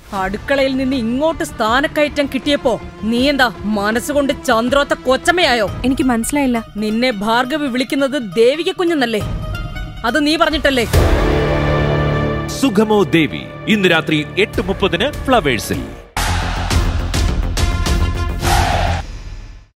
അടുക്കളയിൽ നിന്ന് ഇങ്ങോട്ട് സ്ഥാനക്കയറ്റം കിട്ടിയപ്പോ നീ എന്താ മനസ്സുകൊണ്ട് ചന്ദ്രോത്ത കൊച്ചമ്മയായോ? എനിക്ക് മനസ്സിലായില്ല. നിന്നെ ഭാർഗവി വിളിക്കുന്നത് ദേവിക കുഞ്ഞെന്നല്ലേ? അത് നീ പറഞ്ഞിട്ടല്ലേ? സുഖമോ ദേവി ഇന്ന് രാത്രി 8:30 ഫ്ലവേഴ്സിൽ.